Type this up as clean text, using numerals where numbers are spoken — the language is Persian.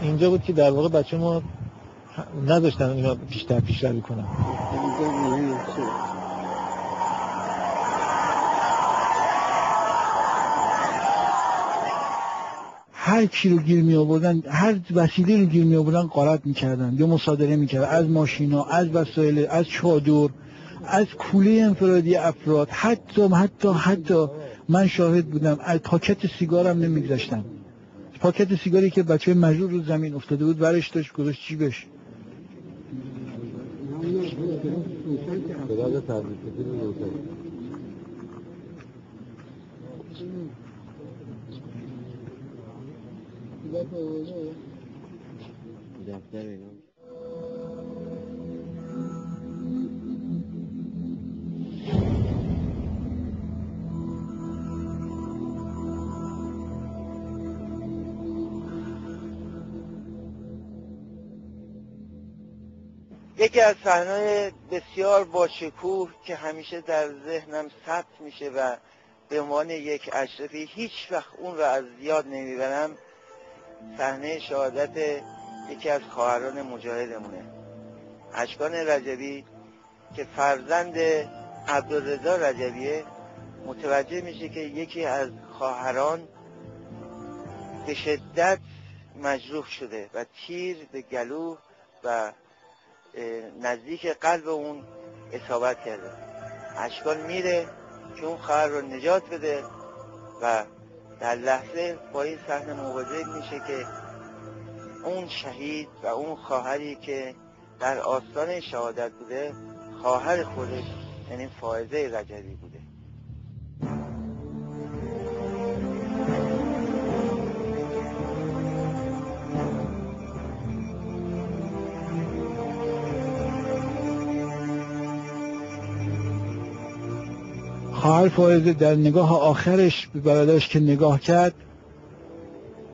اینجا بود که در واقع بچه ما نداشتن اینا بیشتر پیشروی کنن. هر کی رو گیر می آوردن، هر وسیله رو گیر می آوردن غارت میکردن یا مصادره میکردن، از ماشینا، از وسایل، از چادر، از کوله انفرادی افراد، حتی من شاهد بودم از پاکت سیگارم نمیگذاشتن. پاکت سیگاری که بچه مجروح رو زمین افتاده بود ورش داشت گذاشت جیبش. یکی از صحنه‌های بسیار با شکوه که همیشه در ذهنم ثبت میشه و به عنوان یک اشرفی هیچ وقت اون رو از یاد نمیبرم، صحنه شهادت یکی از خواهران مجاهدمونه، اشکان رجبی که فرزند عبدالرضا رجبیه. متوجه میشه که یکی از خواهران به شدت مجروح شده و تیر به گلو و نزدیک قلب اون اصابت کرده. اشکان میره که اون خواهر رو نجات بده و در لحظه با این صحنه مواجه میشه که اون شهید و اون خواهری که در آستان شهادت بوده خواهر خودش، یعنی فائزه رجبی بوده. خواهر فائزه در نگاه آخرش به برادرش که نگاه کرد